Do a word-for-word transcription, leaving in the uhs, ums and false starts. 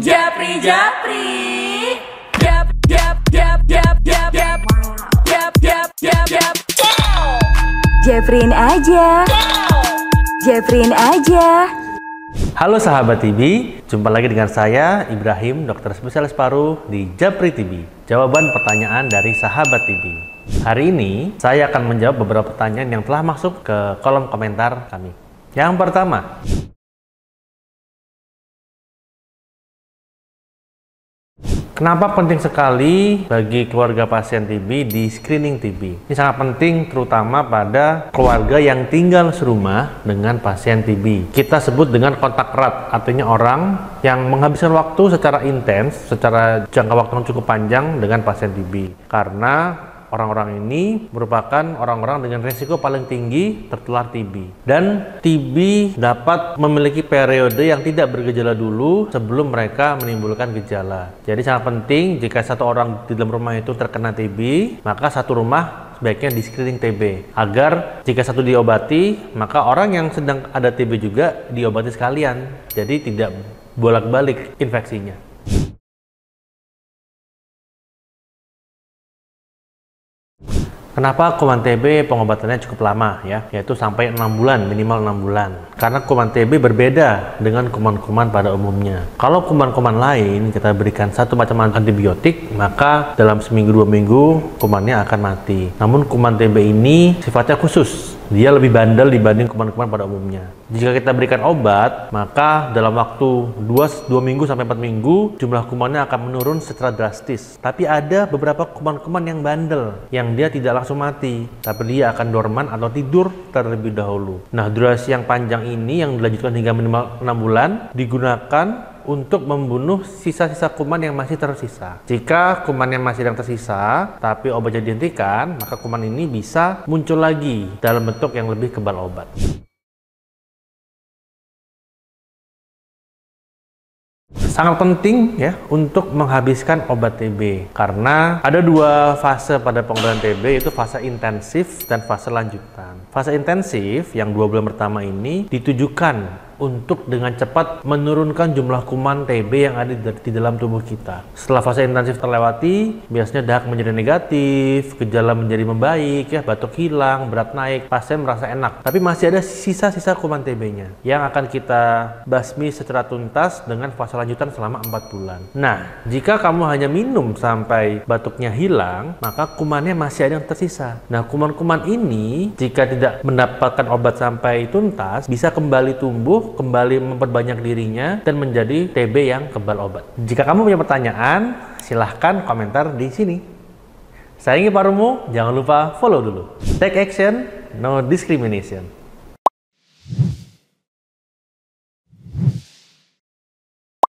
Japri, Japri, Jap, Jap, Jap, Jap, Jap, Jap, Jap, Jap, Jap, Jap. Japrin aja, Japrin aja. Halo sahabat T V, jumpa lagi dengan saya Ibrahim, dokter spesialis paru di Japri T V. Jawaban pertanyaan dari sahabat T V. Hari ini saya akan menjawab beberapa pertanyaan yang telah masuk ke kolom komentar kami. Yang pertama, kenapa penting sekali bagi keluarga pasien T B di screening T B? Ini sangat penting terutama pada keluarga yang tinggal serumah dengan pasien T B. Kita sebut dengan kontak erat, artinya orang yang menghabiskan waktu secara intens, secara jangka waktu yang cukup panjang dengan pasien T B. Karena orang-orang ini merupakan orang-orang dengan risiko paling tinggi tertular T B. Dan T B dapat memiliki periode yang tidak bergejala dulu sebelum mereka menimbulkan gejala. Jadi sangat penting jika satu orang di dalam rumah itu terkena T B, maka satu rumah sebaiknya di screening T B. Agar jika satu diobati, maka orang yang sedang ada T B juga diobati sekalian. Jadi tidak bolak-balik infeksinya. Kenapa kuman T B pengobatannya cukup lama ya, yaitu sampai enam bulan, minimal enam bulan. Karena kuman T B berbeda dengan kuman-kuman pada umumnya. Kalau kuman-kuman lain kita berikan satu macam antibiotik, maka dalam seminggu dua minggu kumannya akan mati. Namun kuman T B ini sifatnya khusus. Dia lebih bandel dibanding kuman-kuman pada umumnya. Jika kita berikan obat, maka dalam waktu dua minggu sampai empat minggu, jumlah kumannya akan menurun secara drastis. Tapi ada beberapa kuman-kuman yang bandel, yang dia tidak langsung mati, tapi dia akan dorman atau tidur terlebih dahulu. Nah, durasi yang panjang ini yang dilanjutkan hingga minimal enam bulan, digunakan untuk membunuh sisa-sisa kuman yang masih tersisa. Jika kuman yang masih yang tersisa, tapi obatnya dihentikan, maka kuman ini bisa muncul lagi dalam bentuk yang lebih kebal obat. Sangat penting ya untuk menghabiskan obat T B karena ada dua fase pada pengobatan T B, yaitu fase intensif dan fase lanjutan. Fase intensif yang dua bulan pertama ini ditujukan untuk dengan cepat menurunkan jumlah kuman T B yang ada di dalam tubuh kita. Setelah fase intensif terlewati, biasanya dahak menjadi negatif, gejala menjadi membaik, ya batuk hilang, berat naik, pasien merasa enak. Tapi masih ada sisa-sisa kuman T B-nya yang akan kita basmi secara tuntas dengan fase lanjutan selama empat bulan. Nah, jika kamu hanya minum sampai batuknya hilang, maka kumannya masih ada yang tersisa. Nah, kuman-kuman ini jika tidak mendapatkan obat sampai tuntas, bisa kembali tumbuh, kembali memperbanyak dirinya dan menjadi T B yang kebal obat. Jika kamu punya pertanyaan, silahkan komentar di sini. Sayangi parumu, jangan lupa follow dulu. Take action, no discrimination.